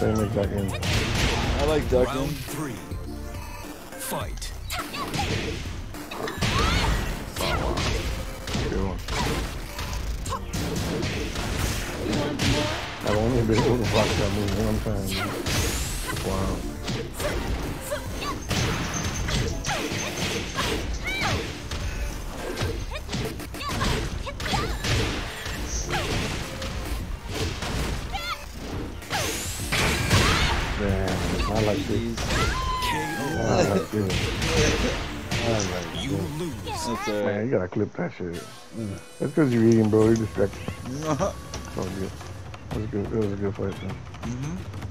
same exact game. I like ducking. Round 3. Fight. Good one. I've only been able to block that move one time. Wow. Damn, I like this. I like this. I like You this. lose. That's Man, you gotta clip that shit. That's because you're eating, bro. You're distracted. alright. Oh, good. That was good. That was a good fight, man. Mm-hmm.